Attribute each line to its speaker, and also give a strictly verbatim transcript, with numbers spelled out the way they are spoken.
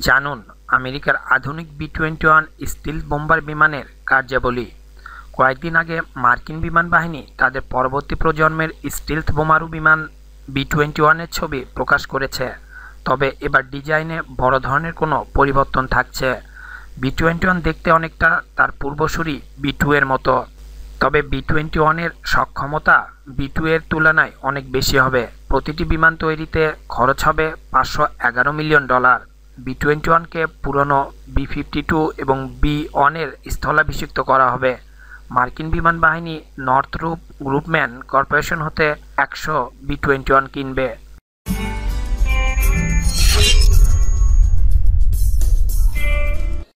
Speaker 1: জানুন আমেরিকার আধুনিক B twenty one stealth bomber বিমানের কার্যাবলী। কয়েকদিন আগে মার্কিন বিমান বাহিনী তাদের পরবর্তী প্রজন্মের স্টিলথ বোমারু বিমান বি টোয়েন্টি ওয়ানের ছবি প্রকাশ করেছে। তবে এবার ডিজাইনে বড় ধরনের কোনো পরিবর্তন থাকছে। বি টোয়েন্টি ওয়ান দেখতে অনেকটা তার পূর্বসূরি বি টু এর মতো, তবে বি টোয়েন্টি ওয়ানের সক্ষমতা বি টু এর তুলনায় অনেক বেশি হবে। প্রতিটি বিমান তৈরিতে খরচ হবে পাঁচশো এগারো মিলিয়ন ডলার। বি টোয়েন্টি ওয়ানকে পুরনো বি ফিফটি টু এবং বি ওয়ানের স্থলাভিষিক্ত করা হবে। মার্কিন বিমান বাহিনী নর্থরুপ গ্রুপম্যান কর্পোরেশন হতে একশো বি টোয়েন্টি ওয়ান কিনবে।